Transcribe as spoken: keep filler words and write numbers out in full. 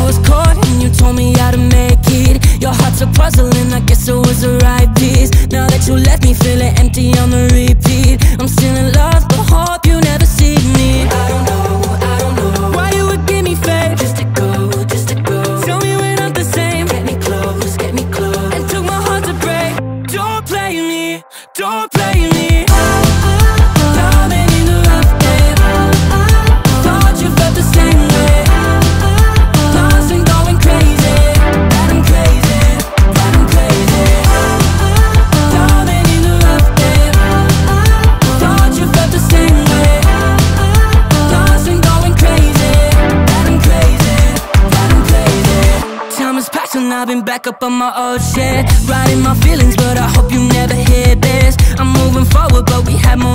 was caught and you told me how to make it. Your heart's a puzzle and I guess it was the right piece. Now that you left me feeling empty on the repeat, I'm still in love but hope you never see me. I don't know, I don't know why you would give me fake just to go, just to go. Tell me we're not the same. Get me close, get me close, and took my heart to break. Don't play me, don't play me. Diamond in the rough, babe. Thought you felt the same way. Lost and going crazy, that I'm crazy, that I'm crazy. Diamond in the rough, babe. Thought you felt the same way. Lost and going crazy, that I'm crazy, that I'm crazy. Time has passed and I've been back up on my old shit, riding my feelings, but I hope you never hear this. I'm moving forward, but we had more